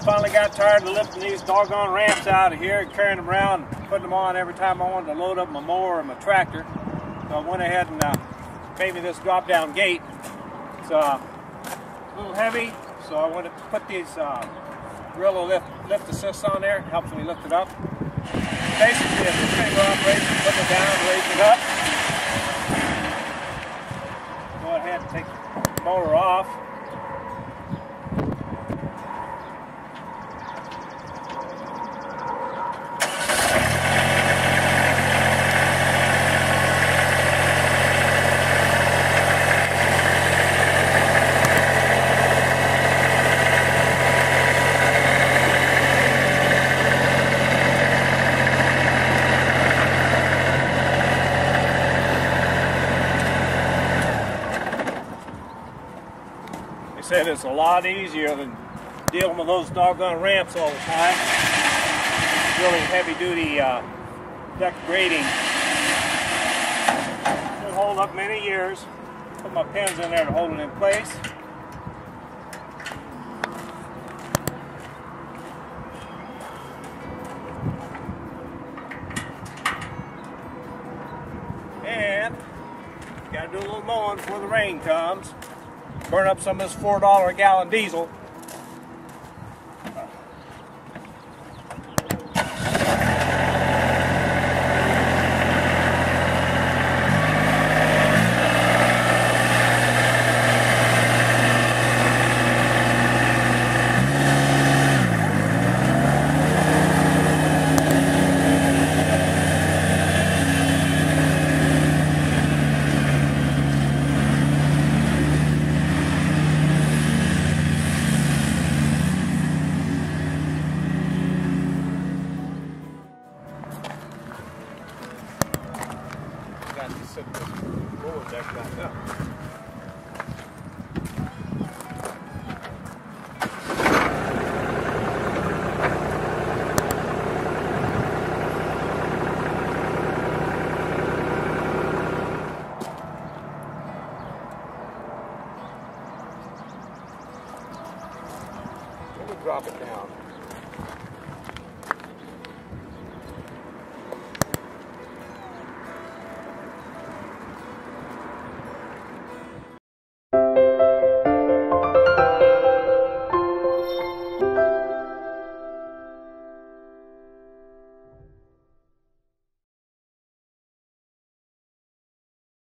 finally got tired of lifting these doggone ramps out of here and carrying them around, putting them on every time I wanted to load up my mower or my tractor. So I went ahead and made me this drop-down gate. It's a little heavy, so I went to put these Gorilla lift assists on there. It helps me lift it up. Basically, it's a finger operation, put it down, raise it up. Go ahead and take the motor off. Said it's a lot easier than dealing with those doggone ramps all the time. Really heavy duty deck grading. Should hold up many years. Put my pins in there to hold it in place. And gotta do a little mowing before the rain comes. Burn up some of this $4 a gallon diesel. Set the roller deck back up. Let me drop it down.